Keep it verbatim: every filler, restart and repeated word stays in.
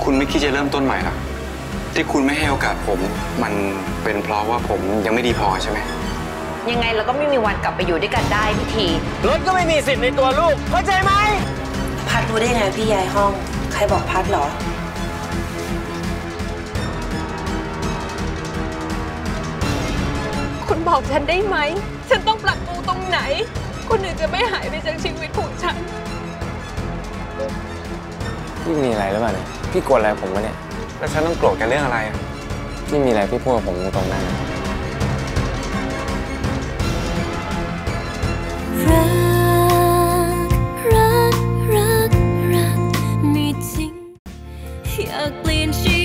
คุณไม่คิดจะเริ่มต้นใหม่หรอที่คุณไม่ให้โอกาสผมมันเป็นเพราะว่าผมยังไม่ดีพอใช่ไหมยังไงเราก็ไม่มีวันกลับไปอยู่ด้วยกันได้พี่ทีรถก็ไม่มีสิทธิ์ในตัวลูกเข้าใจไหมพัดรู้ได้ไงพี่ย้ายห้องใครบอกพัดเหรอคุณบอกฉันได้ไหมฉันต้องปรับปรุงตรงไหนคนอื่นจะไม่หายไปจากชีวิตของฉันพี่มีอะไรหรือเปล่าเนี่ยพี่โกรธอะไรผมวะเนี่ยแล้วฉันต้องโกรธกันเรื่องอะไรอ่ะพี่มีอะไรพี่พูดกับผมตรงๆได้รักรักรักรักไม่จริงอยากเปลี่ยนชี